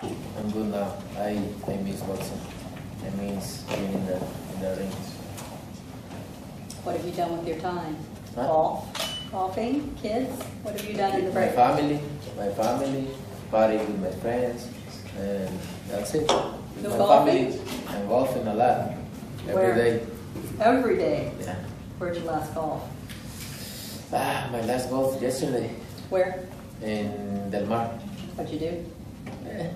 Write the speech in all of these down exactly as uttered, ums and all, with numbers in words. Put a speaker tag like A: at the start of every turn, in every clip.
A: I'm good now. I, I miss boxing. I miss being in the, in the rings.
B: What have you done with your time?
A: Huh?
B: Golf? Golfing? Kids? What have you done in the
A: My
B: break?
A: family, my family, party with my friends, and that's it. With
B: No
A: my
B: golfing?
A: family, I'm golfing a lot.
B: Where?
A: Every day.
B: Every day.
A: Yeah.
B: Where'd you last golf?
A: Ah, my last golf yesterday
B: Where?
A: in Del Mar.
B: What'd you do?
A: Eh.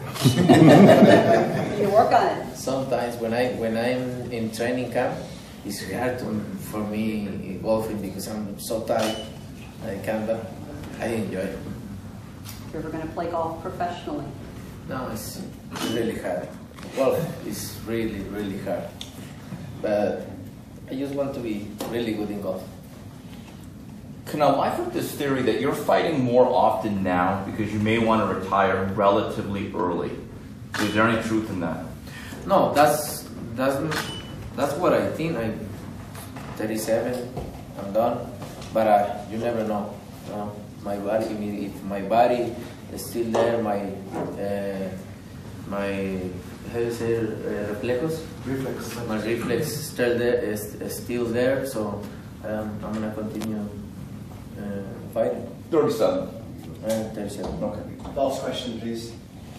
B: You work on it.
A: Sometimes when I when I'm in training camp, it's hard to, for me golfing because I'm so tired. I can't. But I enjoy it.
B: You're ever going to play golf professionally?
A: No, it's really hard. Golf is really really hard. But I just want to be really good in golf.
C: Canelo, I've heard this theory that you're fighting more often now because you may want to retire relatively early. Is there any truth in that?
A: No, that's that's that's what I think. I'm thirty-seven. I'm done. But uh, you never know. You know? My body. I mean, if my body is still there, my uh, my how do you say uh, reflexes?
D: Reflex.
A: My reflex still there is, is still there. So um, I'm gonna continue uh, fighting.
C: thirty-seven.
A: Uh, thirty-seven.
C: Okay.
D: Last question, please.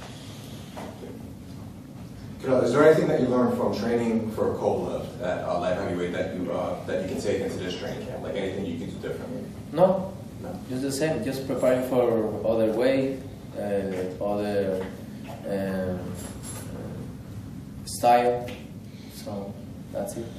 D: Is there anything that you learned from training for Kobe at uh, light heavyweight that you uh, that you can take into this training camp? Like anything you can do differently?
A: No,
D: No.
A: just the same. Just preparing for other weight, uh, other um, uh, style. So that's it.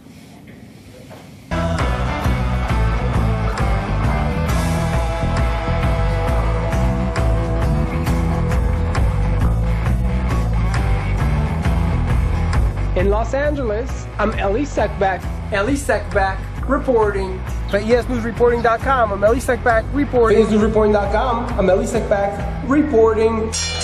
E: In Los Angeles, I'm Elie Seckbach. Elie Seckbach reporting for E S News Reporting dot com. I'm Elie Seckbach reporting. E S News Reporting dot com. I'm Elie Seckbach reporting.